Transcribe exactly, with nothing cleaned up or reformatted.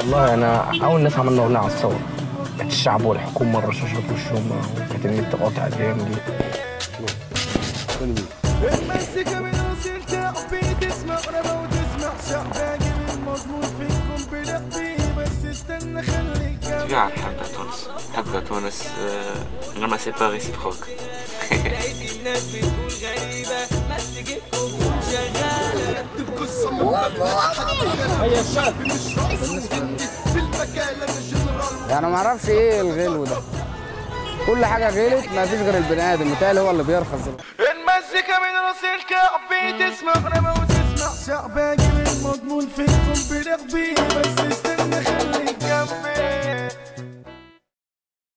والله انا اول ناس عملنا اغنيه على الثوره، كانت الشعب والحكومه الرشاشات وشهم، وكانت النت قاطع الايام دي. المزيكا من اصيل تعبي تسمع ربا وتسمع شعب باقي المضمون فيكم بلقبي بس استنى خليك فعلا حبة تونس، حبة تونس لما سي با ريسيبروك. لقيت الناس بتقول غريبة مسجتكم شغالة القصة هي الشعب مش راسه في المكان مش الرال. يعني ما اعرفش ايه الغلو ده، كل حاجة غلت ما فيش غير البني ادم، متهيألي هو اللي بيرخص. المزيكا من راس الكعبي تسمع ربا وتسمع شعب باقي المضمون فيكم برغبي بس